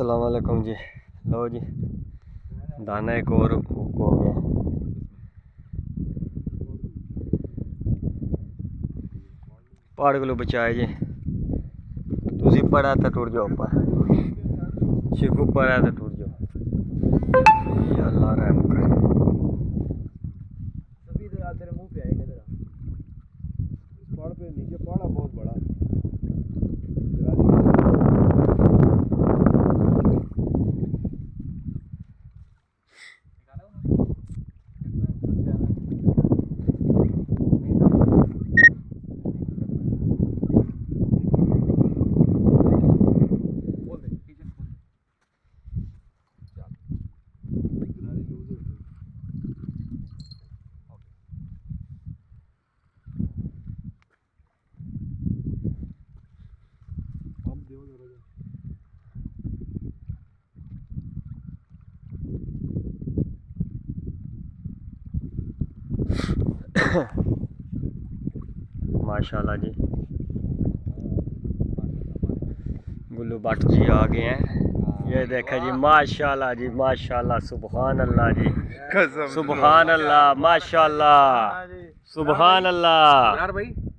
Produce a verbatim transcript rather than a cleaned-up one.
अस्सलाम वालेकुम जी। लो जी दाना एक और हो गया। पहाड़ को बचाए जी। तुसी पड़ा तो टूट जाओ ऊपर, चिकू पड़ा तो टूट जाओ। अल्लाह रहम करे। सभी इधर आ, तेरे मुंह पे आएगा इधर। इस पहाड़ पे नीचे पहाड़ बहुत बड़ा। माशाल्लाह जी, गुल्लू भट्ट जी आ गए हैं। ये देखा जी, माशाल्लाह जी, माशाल्लाह, सुबहान अल्लाह जी, सुबहान अल्लाह, माशाल्लाह, सुबहान अल्लाह। यार भाई